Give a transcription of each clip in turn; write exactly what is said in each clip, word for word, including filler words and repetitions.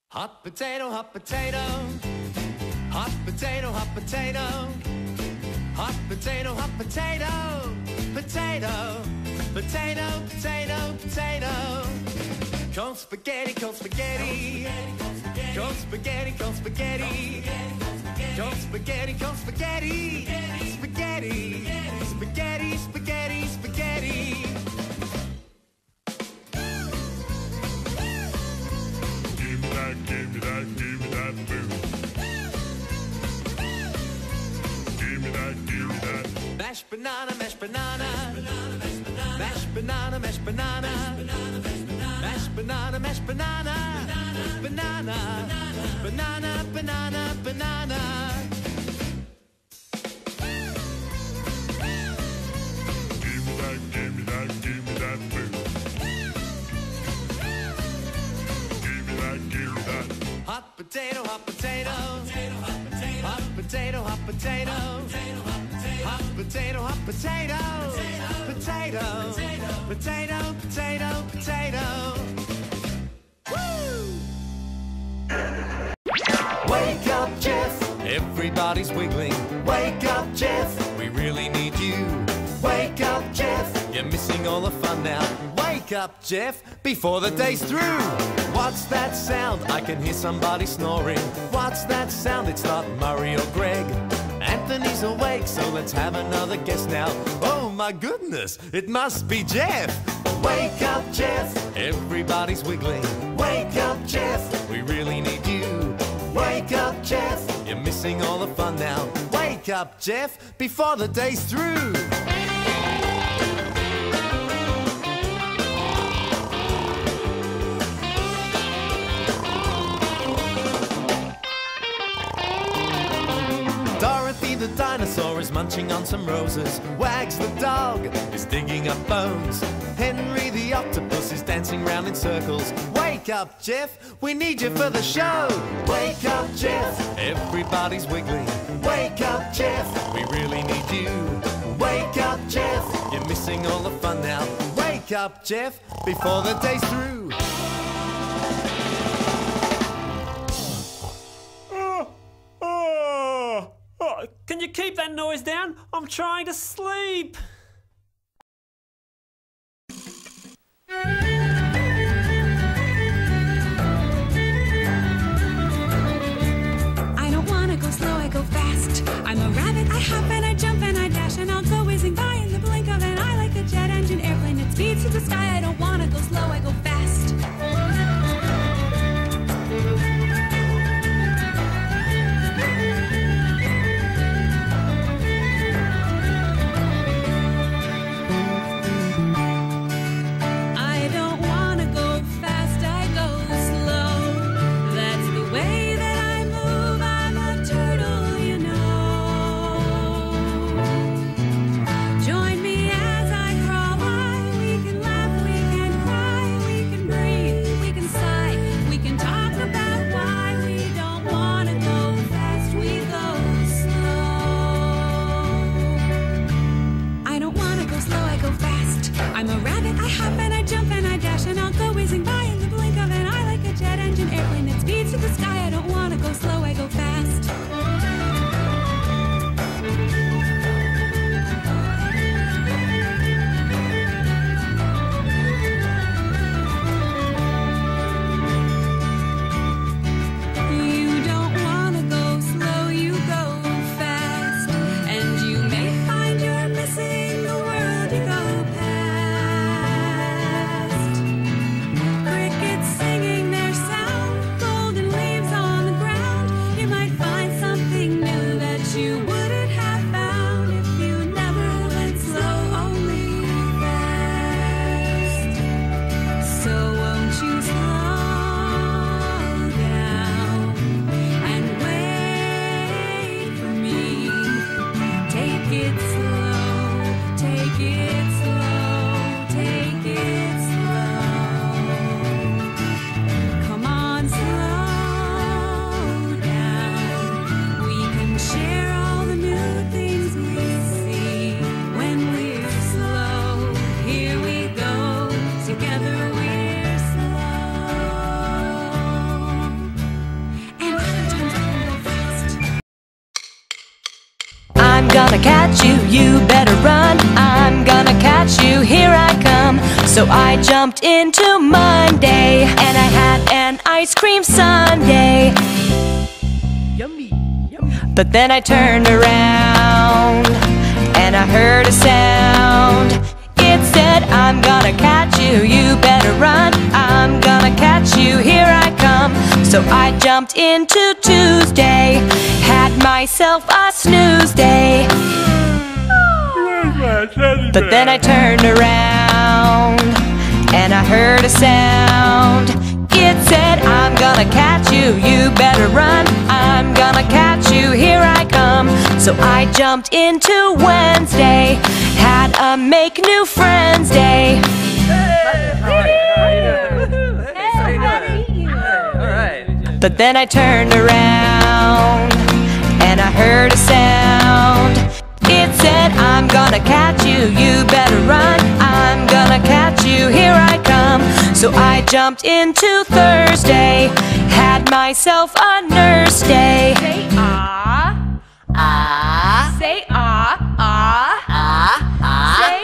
Hot potato, hot potato. Hot potato, hot potato. Hot potato, hot potato. Potato, potato, potato, potato. Cold spaghetti, cold spaghetti. Cold spaghetti, cold spaghetti. Cold spaghetti, cold spaghetti. Spaghetti, spaghetti, spaghetti, spaghetti. Give me that, give me that, give me that food. Give me that, give me that. Mashed banana, mashed banana. Mashed banana, mashed banana. Mashed banana, mashed banana. Banana, banana, banana, banana. Give me that, give me that, give me that food. Give me that, give me that. Hot potato, hot potato. Hot potato, hot potato. Hot potato, hot potato. Potato, potato, potato, potato. Woo! Wake up, Jeff. Everybody's wiggling. Wake up, Jeff. We really need you. Wake up, Jeff. You're missing all the fun now. Wake up, Jeff, before the day's through. What's that sound? I can hear somebody snoring. What's that sound? It's not Murray or Greg. Anthony's awake, so let's have another guess now. Oh my goodness, it must be Jeff. Wake up, Jeff. Everybody's wiggling. Wake up, Jeff. We really need you. Wake up, Jeff. You're missing all the fun now. Wake up, Jeff, before the day's through. Dorothy the dinosaur is munching on some roses. Wags the dog is digging up bones. Henry the octopus is dancing round in circles. Wake up, Jeff, we need you for the show. Wake up, Jeff. Everybody's wiggling. Wake up, Jeff. We really need you. Wake up, Jeff. You're missing all the fun now. Wake up, Jeff, before the day's through. Can you keep that noise down? I'm trying to sleep. I don't wanna go slow, I go fast. I'm a rabbit, I hop and I jump and I dash, and I'll go whizzing by in the blink of an eye like a jet engine airplane that speeds to the sky. I don't wanna go slow, I go fast. gonna catch you, you better run. I'm gonna catch you, here I come. So I jumped into Monday, and I had an ice cream sundae. Yummy, yummy. But then I turned around, and I heard a sound. It said, I'm gonna catch you, you better run. I'm gonna catch you, here I come. So I jumped into Tuesday, had myself a snooze day. But then I turned around, and I heard a sound. It said, I'm gonna catch you, you better run. I'm gonna catch you, here I come. So I jumped into Wednesday, had a make new friends day. But then I turned around, and I heard a sound. It said, I'm gonna catch you, you better run. I'm gonna catch you, here I come. So I jumped into Thursday, had myself a nurse day. Say ah, Ah, say ah, ah, ah, ah. say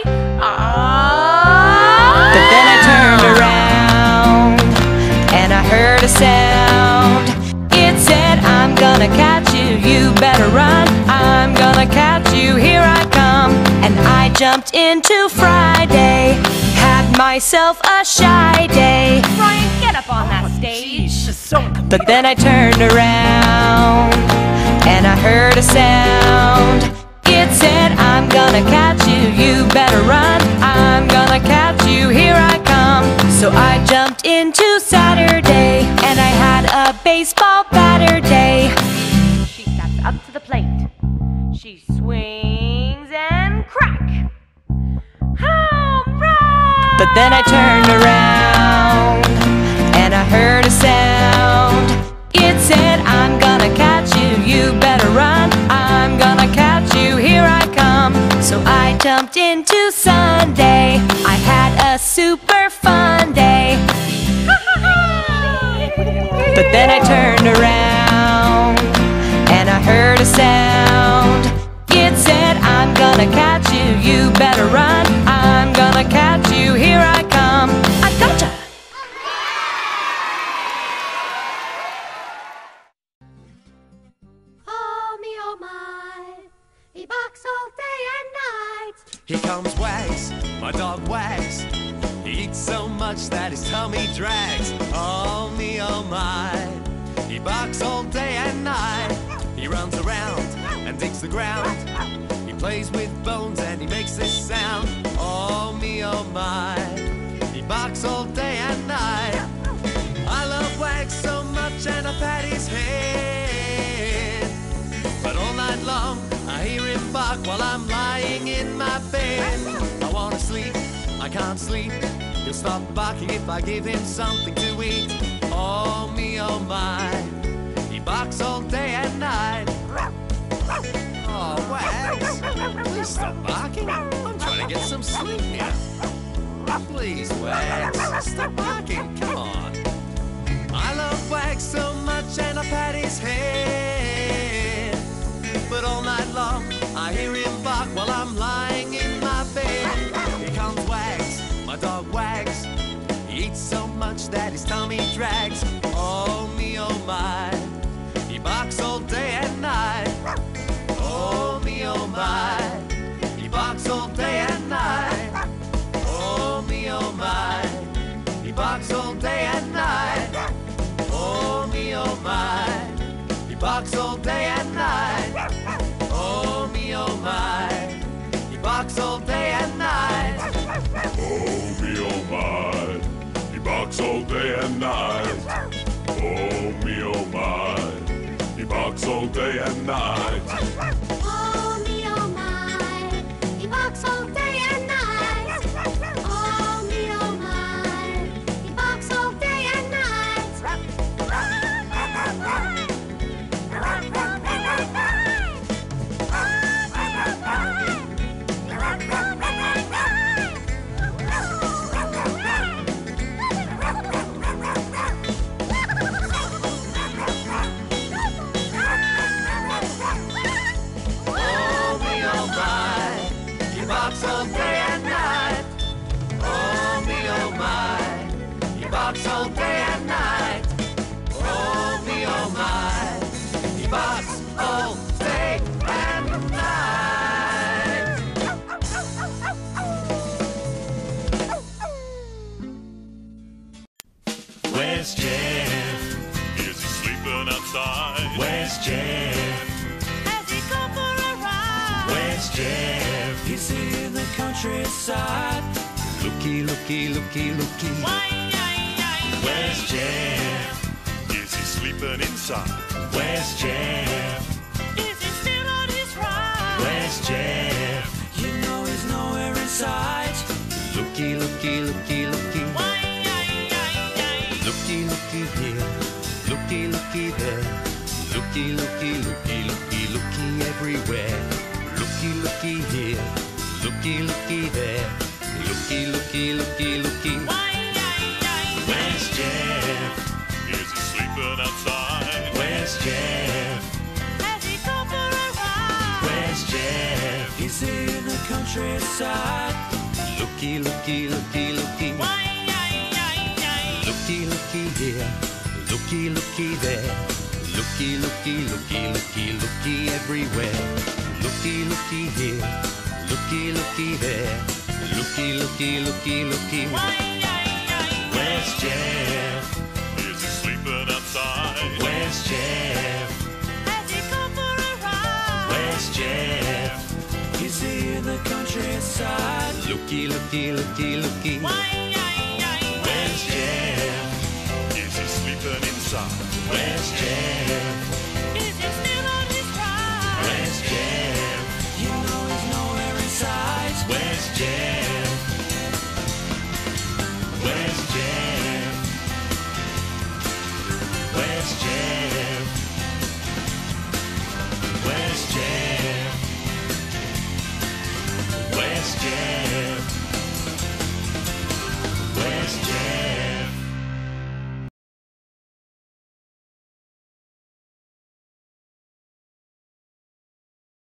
ah. But then I turned around, and I heard a sound. It said, I'm gonna catch you, you better run. I'm gonna catch you, here I come. And I jumped into Friday, had myself a shy day. Brian, get up on that stage. But then I turned around, and I heard a sound. It said, I'm gonna catch you, you better run. I'm gonna catch you, here I come. So I jumped into Saturday, and I had a baseball batter day. She steps up to the plate. She swings and crack. Home run! But then I turned around, and I heard a sound. It said, I'm gonna catch you, you better run. I'm gonna catch you, here I come. So I jumped into Sunday, I had a super fun day. But then I turned around, and I heard a sound. It said, I'm gonna catch you, you better run. I'm gonna catch you, here I come. I gotcha! Oh me, oh my, he barks all day and night. Here comes Wags, my dog Wags. He eats so much that his tummy drags. Oh me, oh my. He barks all day and night. He runs around and digs the ground. He plays with bones and he makes this sound. Oh me, oh my. He barks all day and night. I love Wags so much and I pat his head. But all night long I hear him bark while I'm lying in my bed. I wanna sleep, I can't sleep. He'll stop barking if I give him something to eat. Oh me, oh my. He barks all day and night. Oh, Wags, please stop barking. I'm trying to get some sleep here. Please, Wags, stop barking. Come on. I love Wags so much and I pat his head. But all night long I hear him bark while I'm lying in my bed. Here comes Wags, my dog Wags. He eats so much that his tummy drags. Oh me, oh my. He barks all day and night. Oh me, oh my. He barks all day and night. Oh me, oh my. He barks all day and night. Oh me, oh my. He barks all day and night. Oh me, oh my. He barks all day and night. Oh me, oh my. He barks all day and night. Oh me, oh my. He barks all day and night. Oh me, oh my, he barks all day and night. Oh me, oh my, he barks all day and night. outside. Where's Jeff? Has he gone for a ride? Where's Jeff? Is he in the countryside? Looky, looky, looky, looky. Why, ay, ay, Where's Jeff? Is he sleeping inside? Where's Jeff? Is he still on his ride? Where's Jeff? You know he's nowhere in sight. Looky, looky, looky, looky. Why, ay, ay, ay. Looky, looky here. Looky, looky there. Looky, looky, looky, looky, looky everywhere. Looky, looky here. Looky, looky there. Looky, looky, looky, looky. Why, ay, ay, Where's Jeff? Is he sleeping outside? Where's Jeff? Has he gone for a ride? Where's Jeff? Is he in the countryside? Looky, looky, looky, looky. Why, ay, ay, ay. Looky, looky here. Looky, looky there. Looky, looky, looky, looky, looky everywhere. Looky, looky here. Looky, looky there. Looky, looky, looky, looky. Why, ay, ay, Where's Jeff? Is he sleeping outside? Where's Jeff? Has he gone for a ride? Where's Jeff? Is he in the countryside? Looky, looky, looky, looky. Why, ay, ay, Where's Jeff? Is he sleeping inside? Where's Jeff? Is he still on his ride? Where's Jeff? You know he's nowhere in sight. Where's Jeff? Where's Jeff? Where's Jeff? Where's Jeff? Where's Jeff?